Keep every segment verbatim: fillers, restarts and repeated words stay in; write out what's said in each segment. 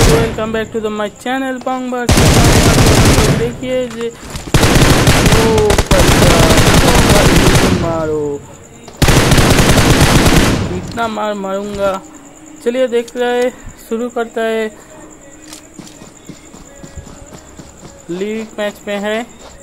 Welcome back to the my channel पांग बार। देखिए जे ओ मारो, इतना मार मारूंगा। चलिए देख रहे शुरू करता है। लीग मैच में है,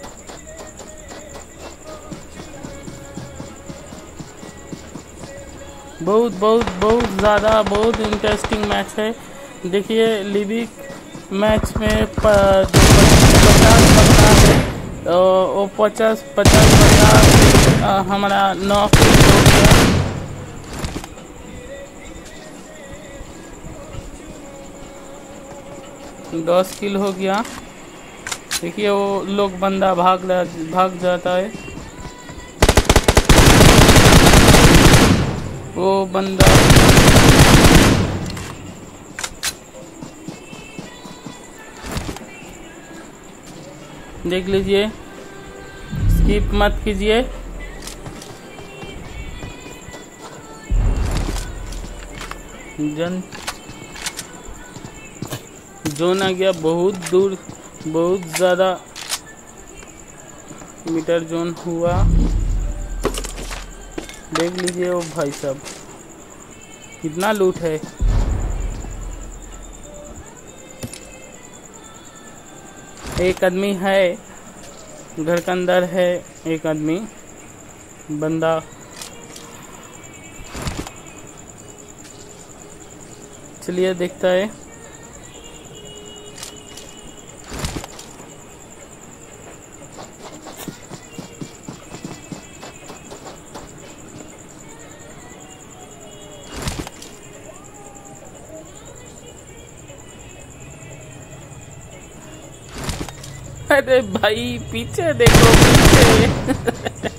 बहुत बहुत बहुत ज़्यादा बहुत इंटरेस्टिंग मैच है। देखिए लिबिक मैच में पचास बंदा है, वो पचास पचास बंदा हमारा नौ किल हो गया। दस किल हो गया। देखिए वो लोग बंदा भाग भाग जाता है। वो बंदा देख लीजिए, स्किप मत कीजिए। जन जोन आ गया, बहुत दूर बहुत ज़्यादा मीटर जोन हुआ। देख लीजिए वो भाई साहब कितना लूट है। एक आदमी है घर के अंदर है, एक आदमी बंदा। चलिए देखता है। अरे भाई पीछे देखो, पीछे